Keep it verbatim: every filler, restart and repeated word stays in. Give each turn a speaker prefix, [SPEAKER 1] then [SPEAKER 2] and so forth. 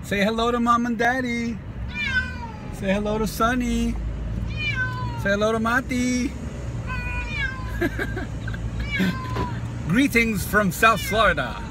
[SPEAKER 1] Say hello to Mom and Daddy. Say hello to Sonny. Say hello to Mati. Greetings from South Florida.